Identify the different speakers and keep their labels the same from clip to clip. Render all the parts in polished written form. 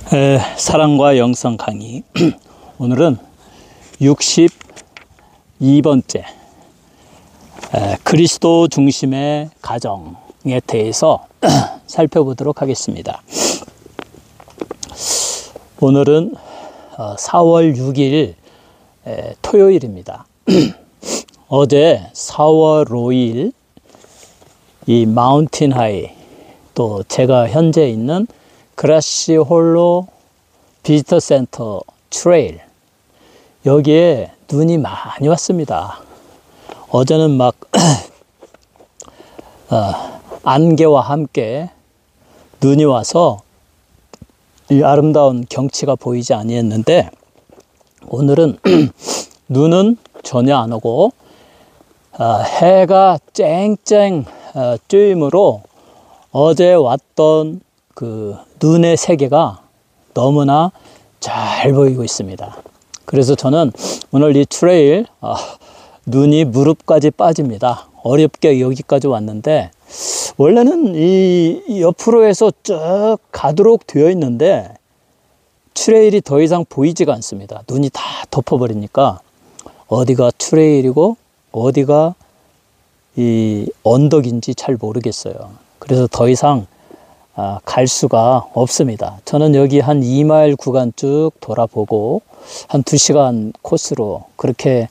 Speaker 1: 사랑과 영성 강의. 오늘은 62번째 그리스도 중심의 가정에 대해서 살펴보도록 하겠습니다. 오늘은 4월 6일 토요일입니다. 어제 4월 5일 이 마운틴 하이, 또 제가 현재 있는 그라시 홀로 비지터 센터 트레일, 여기에 눈이 많이 왔습니다. 어제는 막 안개와 함께 눈이 와서 이 아름다운 경치가 보이지 아니했는데, 오늘은 눈은 전혀 안 오고 해가 쨍쨍 뜨이므로 어제 왔던 그 눈의 세계가 너무나 잘 보이고 있습니다. 그래서 저는 오늘 이 트레일 눈이 무릎까지 빠집니다. 어렵게 여기까지 왔는데, 원래는 이 옆으로 해서 쭉 가도록 되어 있는데 트레일이 더 이상 보이지가 않습니다. 눈이 다 덮어버리니까 어디가 트레일이고 어디가 이 언덕인지 잘 모르겠어요. 그래서 더 이상 갈 수가 없습니다. 저는 여기 한 2마일 구간 쭉 돌아보고 한 2시간 코스로 그렇게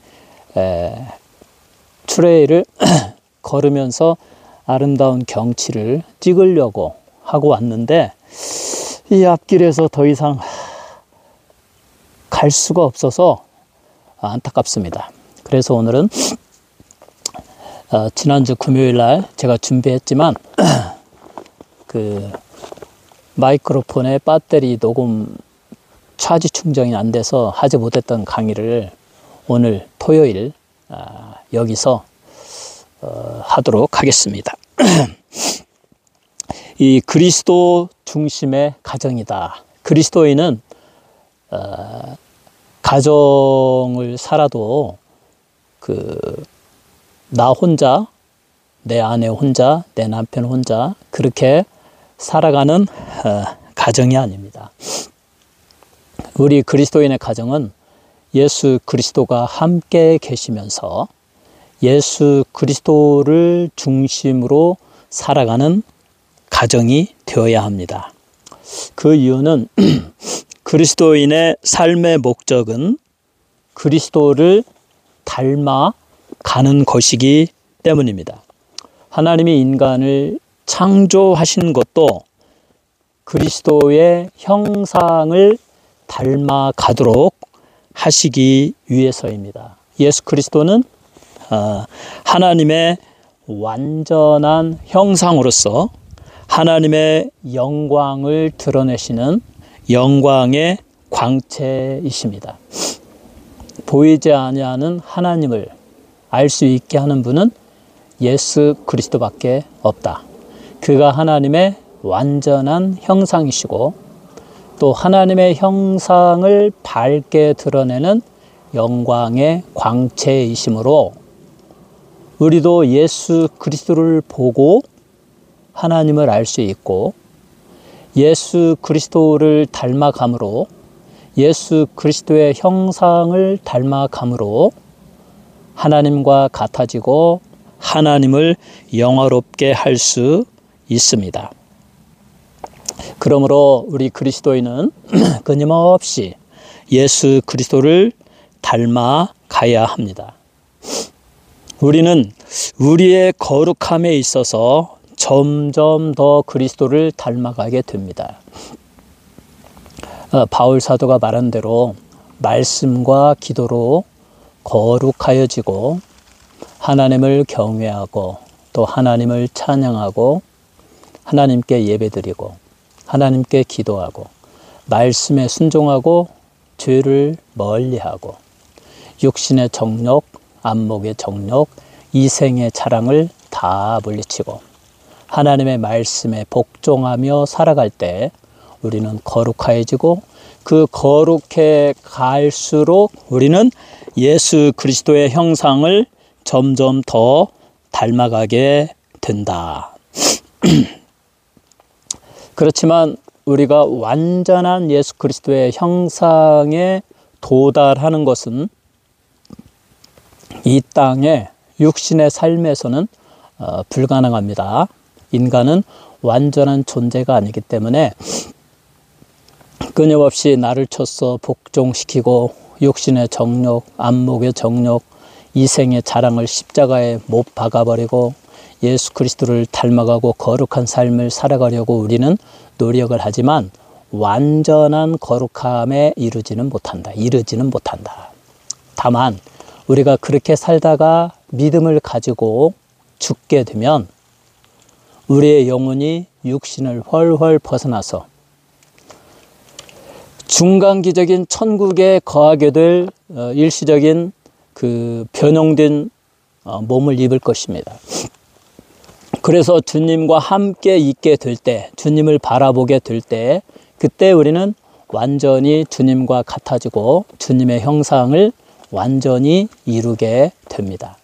Speaker 1: 트레일을 걸으면서 아름다운 경치를 찍으려고 하고 왔는데, 이 앞길에서 더 이상 갈 수가 없어서 안타깝습니다. 그래서 오늘은 지난주 금요일 날 제가 준비했지만 그 마이크로폰의 배터리 녹음 차지 충전이 안 돼서 하지 못했던 강의를 오늘 토요일 여기서 하도록 하겠습니다. 이 그리스도 중심의 가정이다. 그리스도인은 가정을 살아도 나 혼자, 내 아내 혼자, 내 남편 혼자 그렇게 살아가는 가정이 아닙니다. 우리 그리스도인의 가정은 예수 그리스도가 함께 계시면서 예수 그리스도를 중심으로 살아가는 가정이 되어야 합니다. 그 이유는 그리스도인의 삶의 목적은 그리스도를 닮아가는 것이기 때문입니다. 하나님이 인간을 창조하신 것도 그리스도의 형상을 닮아가도록 하시기 위해서입니다. 예수 그리스도는 하나님의 완전한 형상으로서 하나님의 영광을 드러내시는 영광의 광채이십니다. 보이지 아니하는 하나님을 알 수 있게 하는 분은 예수 그리스도밖에 없다. 그가 하나님의 완전한 형상이시고 또 하나님의 형상을 밝게 드러내는 영광의 광채이시므로 우리도 예수 그리스도를 보고 하나님을 알 수 있고, 예수 그리스도를 닮아감으로, 예수 그리스도의 형상을 닮아감으로 하나님과 같아지고 하나님을 영화롭게 할 수 있습니다. 그러므로 우리 그리스도인은 끊임없이 예수 그리스도를 닮아가야 합니다. 우리는 우리의 거룩함에 있어서 점점 더 그리스도를 닮아가게 됩니다. 바울 사도가 말한 대로 말씀과 기도로 거룩하여지고 하나님을 경외하고 또 하나님을 찬양하고 하나님께 예배드리고 하나님께 기도하고 말씀에 순종하고 죄를 멀리하고 육신의 정욕, 안목의 정욕, 이생의 자랑을 다 물리치고 하나님의 말씀에 복종하며 살아갈 때 우리는 거룩해지고, 그 거룩해 갈수록 우리는 예수 그리스도의 형상을 점점 더 닮아가게 된다. 그렇지만 우리가 완전한 예수 그리스도의 형상에 도달하는 것은 이 땅의 육신의 삶에서는 불가능합니다. 인간은 완전한 존재가 아니기 때문에 끊임없이 나를 쳐서 복종시키고 육신의 정욕, 안목의 정욕, 이생의 자랑을 십자가에 못 박아버리고 예수 그리스도를 닮아가고 거룩한 삶을 살아가려고 우리는 노력을 하지만 완전한 거룩함에 이르지는 못한다. 다만 우리가 그렇게 살다가 믿음을 가지고 죽게 되면 우리의 영혼이 육신을 훨훨 벗어나서 중간기적인 천국에 거하게 될 일시적인 그 변형된 몸을 입을 것입니다. 그래서 주님과 함께 있게 될 때, 주님을 바라보게 될 때, 그때 우리는 완전히 주님과 같아지고 주님의 형상을 완전히 이루게 됩니다.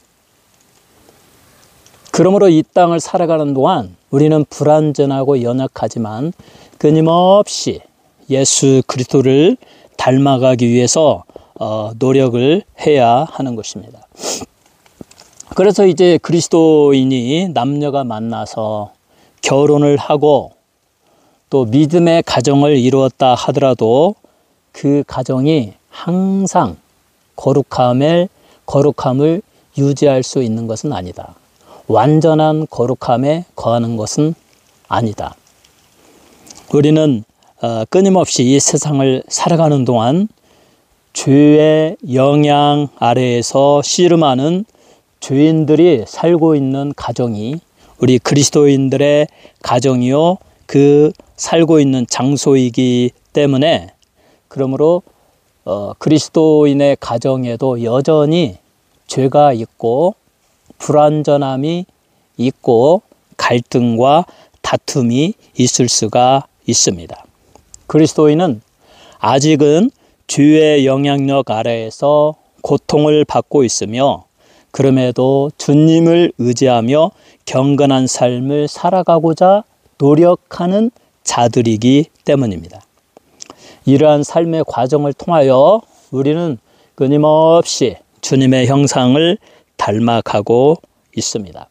Speaker 1: 그러므로 이 땅을 살아가는 동안 우리는 불완전하고 연약하지만 끊임없이 예수 그리스도를 닮아가기 위해서 노력을 해야 하는 것입니다. 그래서 이제 그리스도인이 남녀가 만나서 결혼을 하고 또 믿음의 가정을 이루었다 하더라도 그 가정이 항상 거룩함을 유지할 수 있는 것은 아니다. 완전한 거룩함에 거하는 것은 아니다. 우리는 끊임없이 이 세상을 살아가는 동안 죄의 영향 아래에서 씨름하는 죄인들이 살고 있는 가정이 우리 그리스도인들의 가정이요 그 살고 있는 장소이기 때문에 그러므로 그리스도인의 가정에도 여전히 죄가 있고 불완전함이 있고 갈등과 다툼이 있을 수가 있습니다. 그리스도인은 아직은 죄의 영향력 아래에서 고통을 받고 있으며 그럼에도 주님을 의지하며 경건한 삶을 살아가고자 노력하는 자들이기 때문입니다. 이러한 삶의 과정을 통하여 우리는 끊임없이 주님의 형상을 닮아가고 있습니다.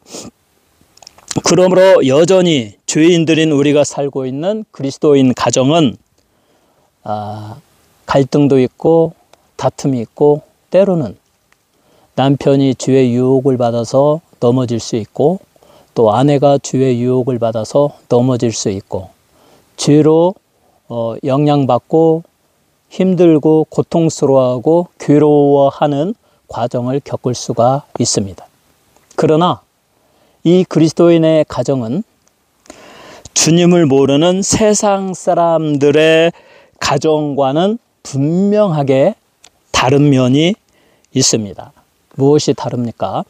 Speaker 1: 그러므로 여전히 죄인들인 우리가 살고 있는 그리스도인 가정은 갈등도 있고 다툼이 있고 때로는 남편이 죄의 유혹을 받아서 넘어질 수 있고 또 아내가 죄의 유혹을 받아서 넘어질 수 있고 죄로 영향받고 힘들고 고통스러워하고 괴로워하는 과정을 겪을 수가 있습니다. 그러나 이 그리스도인의 가정은 주님을 모르는 세상 사람들의 가정과는 분명하게 다른 면이 있습니다. 무엇이 다릅니까?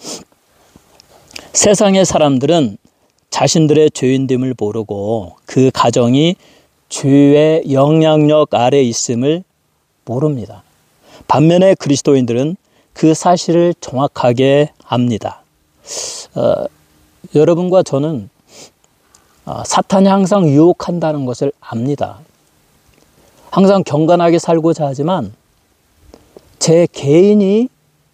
Speaker 1: 세상의 사람들은 자신들의 죄인됨을 모르고 그 가정이 죄의 영향력 아래 있음을 모릅니다. 반면에 그리스도인들은 그 사실을 정확하게 압니다. 여러분과 저는 사탄이 항상 유혹한다는 것을 압니다. 항상 경건하게 살고자 하지만 제 개인이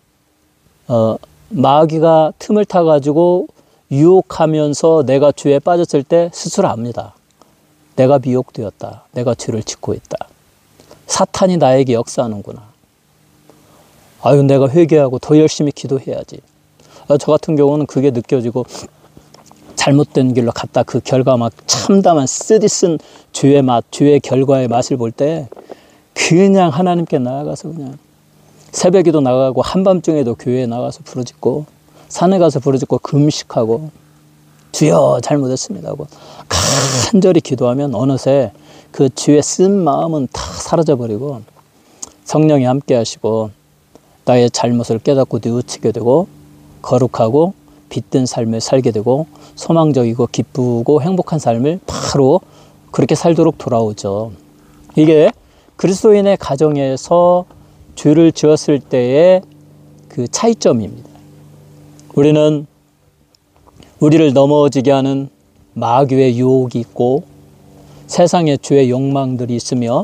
Speaker 1: 마귀가 틈을 타가지고 유혹하면서 내가 죄에 빠졌을 때 스스로 압니다. 내가 미혹되었다. 내가 죄를 짓고 있다. 사탄이 나에게 역사하는구나. 아유, 내가 회개하고 더 열심히 기도해야지. 저 같은 경우는 그게 느껴지고 잘못된 길로 갔다 그 결과 막 참담한 쓰디쓴 죄의 맛, 죄의 결과의 맛을 볼 때 그냥 하나님께 나아가서 그냥 새벽에도 나가고 한밤중에도 교회에 나가서 부르짖고 산에 가서 부르짖고 금식하고 주여 잘못했습니다 하고 간절히 기도하면 어느새 그 죄의 쓴 마음은 다 사라져버리고 성령이 함께 하시고 나의 잘못을 깨닫고 뉘우치게 되고 거룩하고 빛든 삶을 살게 되고 소망적이고 기쁘고 행복한 삶을 바로 그렇게 살도록 돌아오죠. 이게 그리스도인의 가정에서 죄를 지었을 때의 그 차이점입니다. 우리는 우리를 넘어지게 하는 마귀의 유혹이 있고 세상의 죄의 욕망들이 있으며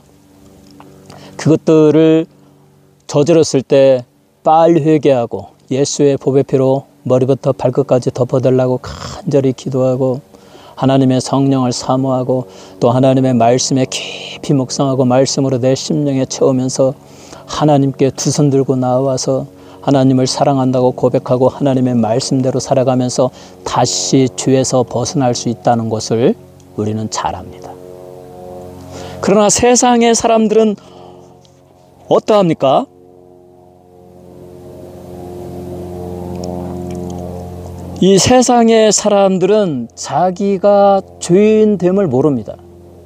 Speaker 1: 그것들을 저질렀을 때 빨리 회개하고 예수의 보배 피로 머리부터 발끝까지 덮어달라고 간절히 기도하고 하나님의 성령을 사모하고 또 하나님의 말씀에 깊이 묵상하고 말씀으로 내 심령에 채우면서 하나님께 두 손 들고 나와서 하나님을 사랑한다고 고백하고 하나님의 말씀대로 살아가면서 다시 죄에서 벗어날 수 있다는 것을 우리는 잘 압니다. 그러나 세상의 사람들은 어떠합니까? 이 세상의 사람들은 자기가 죄인됨을 모릅니다.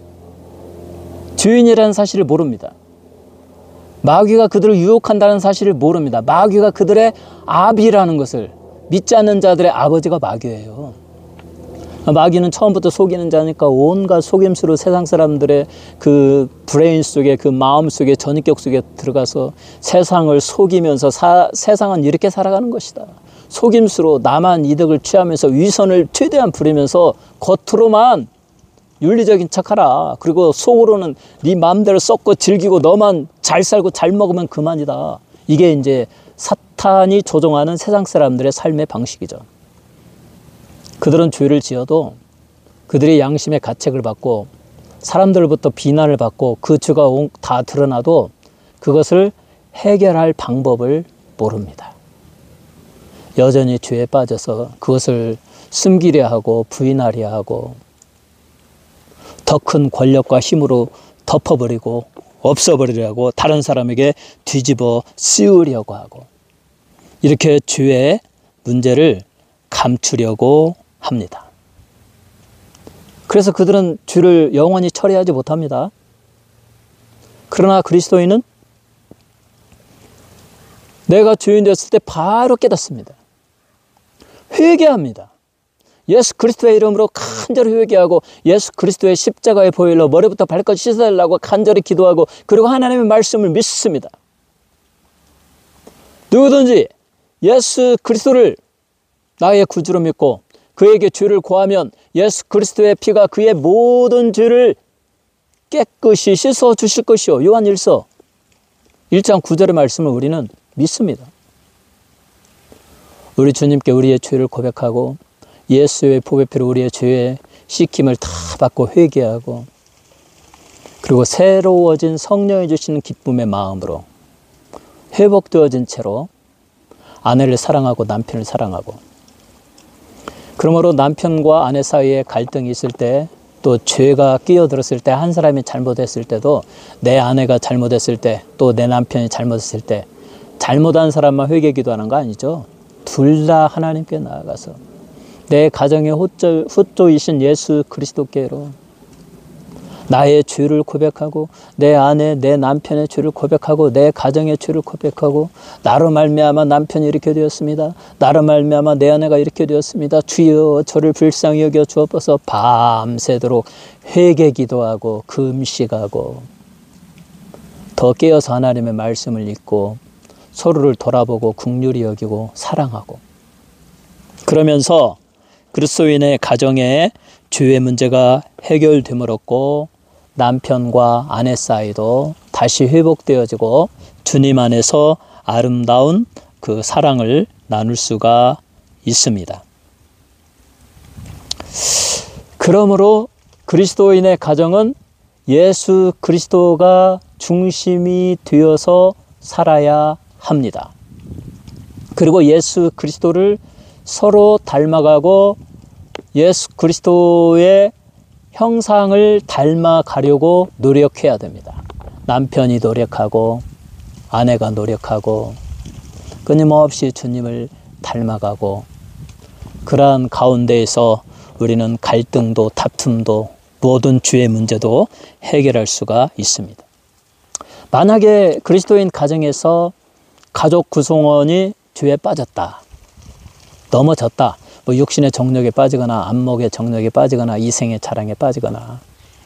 Speaker 1: 죄인이라는 사실을 모릅니다. 마귀가 그들을 유혹한다는 사실을 모릅니다. 마귀가 그들의 아비라는 것을, 믿지 않는 자들의 아버지가 마귀예요. 마귀는 처음부터 속이는 자니까 온갖 속임수로 세상 사람들의 그 브레인 속에, 그 마음 속에, 전입격 속에 들어가서 세상을 속이면서 세상은 이렇게 살아가는 것이다. 속임수로 나만 이득을 취하면서 위선을 최대한 부리면서 겉으로만 윤리적인 척하라. 그리고 속으로는 네 마음대로 썩고 즐기고 너만 잘 살고 잘 먹으면 그만이다. 이게 이제 사탄이 조종하는 세상 사람들의 삶의 방식이죠. 그들은 죄를 지어도 그들의 양심의 가책을 받고 사람들로부터 비난을 받고 그 죄가 다 드러나도 그것을 해결할 방법을 모릅니다. 여전히 죄에 빠져서 그것을 숨기려 하고 부인하려 하고 더 큰 권력과 힘으로 덮어버리고 없애버리려 하고 다른 사람에게 뒤집어 씌우려고 하고 이렇게 죄의 문제를 감추려고 합니다. 그래서 그들은 죄를 영원히 처리하지 못합니다. 그러나 그리스도인은 내가 죄인 되었을 때 바로 깨닫습니다. 회개합니다. 예수 그리스도의 이름으로 간절히 회개하고 예수 그리스도의 십자가의 보혈로 머리부터 발끝까지 씻어달라고 간절히 기도하고 그리고 하나님의 말씀을 믿습니다. 누구든지 예수 그리스도를 나의 구주로 믿고 그에게 죄를 고하면 예수 그리스도의 피가 그의 모든 죄를 깨끗이 씻어 주실 것이요. 요한 1서 1장 9절의 말씀을 우리는 믿습니다. 우리 주님께 우리의 죄를 고백하고 예수의 보배피로 우리의 죄의 씻김을 다 받고 회개하고 그리고 새로워진 성령이 주시는 기쁨의 마음으로 회복되어진 채로 아내를 사랑하고 남편을 사랑하고 그러므로 남편과 아내 사이에 갈등이 있을 때 또 죄가 끼어들었을 때 한 사람이 잘못했을 때도 내 아내가 잘못했을 때 또 내 남편이 잘못했을 때 잘못한 사람만 회개 기도하는 거 아니죠. 둘 다 하나님께 나아가서 내 가정의 후조이신 예수 그리스도께로 나의 죄를 고백하고 내 아내, 내 남편의 죄를 고백하고 내 가정의 죄를 고백하고 나로 말미암아 남편이 이렇게 되었습니다. 나로 말미암아 내 아내가 이렇게 되었습니다. 주여 저를 불쌍히 여겨 주옵소서. 밤새도록 회개 기도하고 금식하고 더 깨어서 하나님의 말씀을 읽고 서로를 돌아보고 긍휼히 여기고 사랑하고 그러면서 그리스도인의 가정에 죄의 문제가 해결됨으로써 남편과 아내 사이도 다시 회복되어지고 주님 안에서 아름다운 그 사랑을 나눌 수가 있습니다. 그러므로 그리스도인의 가정은 예수 그리스도가 중심이 되어서 살아야 합니다. 그리고 예수 그리스도를 서로 닮아가고 예수 그리스도의 형상을 닮아가려고 노력해야 됩니다. 남편이 노력하고 아내가 노력하고 끊임없이 주님을 닮아가고 그러한 가운데에서 우리는 갈등도 다툼도 모든 죄의 문제도 해결할 수가 있습니다. 만약에 그리스도인 가정에서 가족 구성원이 죄에 빠졌다, 넘어졌다, 뭐 육신의 정욕에 빠지거나 안목의 정욕에 빠지거나 이생의 자랑에 빠지거나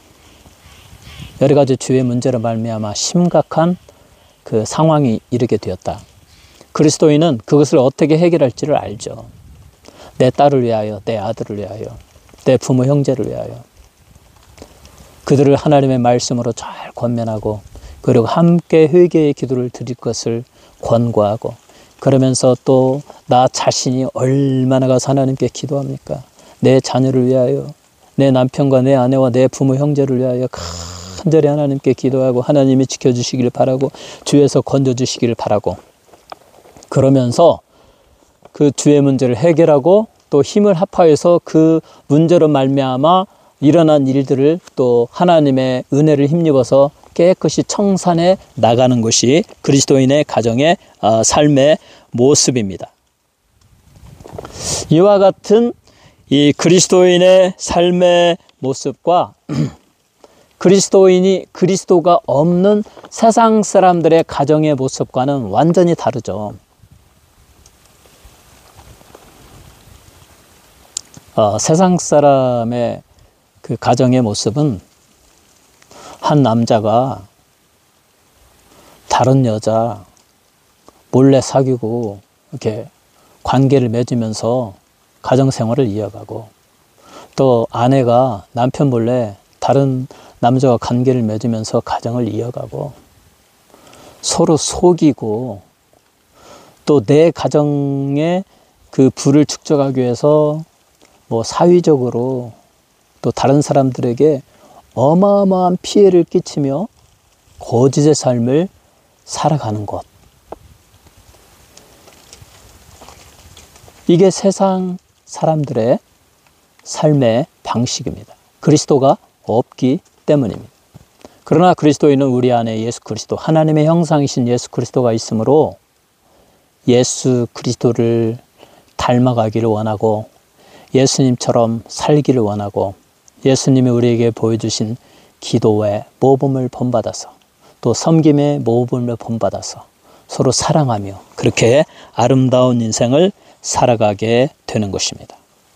Speaker 1: 여러 가지 죄의 문제로 말미암아 심각한 그 상황이 이르게 되었다. 그리스도인은 그것을 어떻게 해결할지를 알죠. 내 딸을 위하여, 내 아들을 위하여, 내 부모 형제를 위하여. 그들을 하나님의 말씀으로 잘 권면하고 그리고 함께 회개의 기도를 드릴 것을 권고하고 그러면서 또 나 자신이 얼마나 가서 하나님께 기도합니까? 내 자녀를 위하여 내 남편과 내 아내와 내 부모 형제를 위하여 간절히 하나님께 기도하고 하나님이 지켜주시기를 바라고 주에서 건져주시기를 바라고 그러면서 그 주의 문제를 해결하고 또 힘을 합하여서 그 문제로 말미암아 일어난 일들을 또 하나님의 은혜를 힘입어서 깨끗이 청산해 나가는 것이 그리스도인의 가정의 삶의 모습입니다. 이와 같은 이 그리스도인의 삶의 모습과 그리스도가 없는 세상 사람들의 가정의 모습과는 완전히 다르죠. 세상 사람의 그 가정의 모습은 한 남자가 다른 여자 몰래 사귀고 이렇게 관계를 맺으면서 가정생활을 이어가고 또 아내가 남편 몰래 다른 남자와 관계를 맺으면서 가정을 이어가고 서로 속이고 또 내 가정에 그 부를 축적하기 위해서 뭐 사위적으로 또 다른 사람들에게 어마어마한 피해를 끼치며 거짓의 삶을 살아가는 것. 이게 세상 사람들의 삶의 방식입니다. 그리스도가 없기 때문입니다. 그러나 그리스도인은 우리 안에 예수 그리스도, 하나님의 형상이신 예수 그리스도가 있으므로 예수 그리스도를 닮아가기를 원하고 예수님처럼 살기를 원하고 예수님이 우리에게 보여주신 기도의 모범을 본받아서 또 섬김의 모범을 본받아서 서로 사랑하며 그렇게 아름다운 인생을 살아가게 되는 것입니다.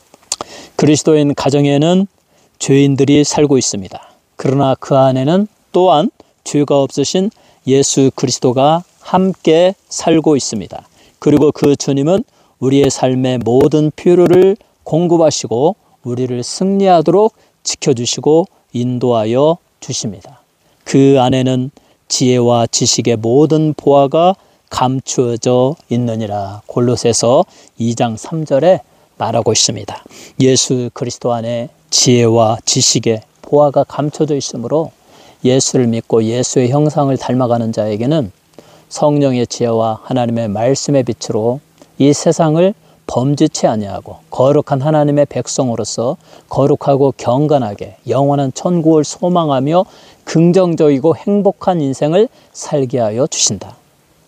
Speaker 1: 그리스도인 가정에는 죄인들이 살고 있습니다. 그러나 그 안에는 또한 죄가 없으신 예수 그리스도가 함께 살고 있습니다. 그리고 그 주님은 우리의 삶의 모든 필요를 공급하시고 우리를 승리하도록 지켜주시고 인도하여 주십니다. 그 안에는 지혜와 지식의 모든 보화가 감추어져 있느니라. 골로새서 2장 3절에 말하고 있습니다. 예수 그리스도 안에 지혜와 지식의 보화가 감춰져 있으므로 예수를 믿고 예수의 형상을 닮아가는 자에게는 성령의 지혜와 하나님의 말씀의 빛으로 이 세상을 범죄치 아니하고 거룩한 하나님의 백성으로서 거룩하고 경건하게 영원한 천국을 소망하며 긍정적이고 행복한 인생을 살게 하여 주신다.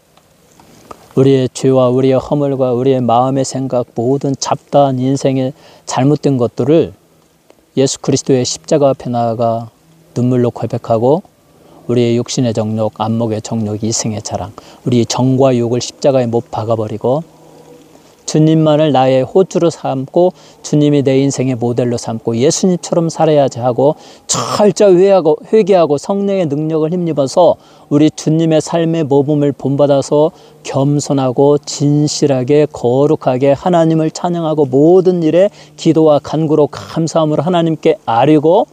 Speaker 1: 우리의 죄와 우리의 허물과 우리의 마음의 생각 모든 잡다한 인생의 잘못된 것들을 예수 그리스도의 십자가 앞에 나아가 눈물로 고백하고 우리의 육신의 정욕, 안목의 정욕, 이생의 자랑, 우리 정과 욕을 십자가에 못 박아버리고 주님만을 나의 호주로 삼고 주님이 내 인생의 모델로 삼고 예수님처럼 살아야지 하고 철저히 회개하고 성령의 능력을 힘입어서 우리 주님의 삶의 모범을 본받아서 겸손하고 진실하게 거룩하게 하나님을 찬양하고 모든 일에 기도와 간구로 감사함으로 하나님께 아뢰고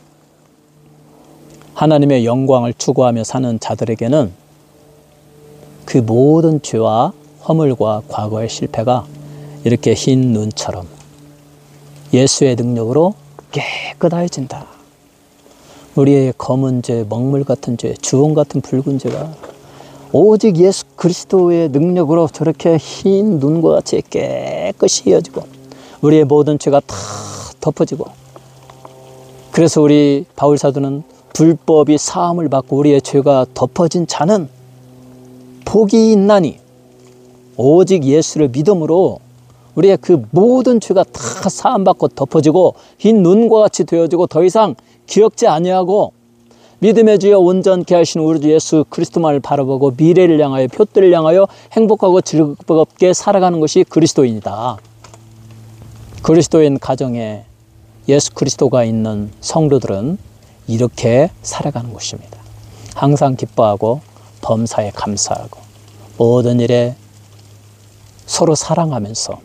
Speaker 1: 하나님의 영광을 추구하며 사는 자들에게는 그 모든 죄와 허물과 과거의 실패가 이렇게 흰 눈처럼 예수의 능력으로 깨끗해진다. 우리의 검은 죄, 먹물 같은 죄, 주홍 같은 붉은 죄가 오직 예수 그리스도의 능력으로 저렇게 흰 눈과 같이 깨끗이 이어지고 우리의 모든 죄가 다 덮어지고 그래서 우리 바울 사도는 불법이 사함을 받고 우리의 죄가 덮어진 자는 복이 있나니 오직 예수를 믿음으로 우리의 그 모든 죄가 다 사함받고 덮어지고 흰 눈과 같이 되어지고 더 이상 기억지 아니하고 믿음의 주여 온전케 하신 우리 주 예수 그리스도만을 바라보고 미래를 향하여 표들을 향하여 행복하고 즐겁게 살아가는 것이 그리스도인이다. 그리스도인 가정에 예수 그리스도가 있는 성도들은 이렇게 살아가는 것입니다. 항상 기뻐하고 범사에 감사하고 모든 일에 서로 사랑하면서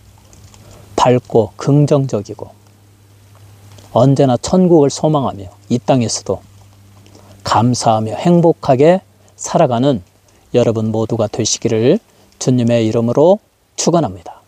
Speaker 1: 밝고 긍정적이고 언제나 천국을 소망하며 이 땅에서도 감사하며 행복하게 살아가는 여러분 모두가 되시기를 주님의 이름으로 축원합니다.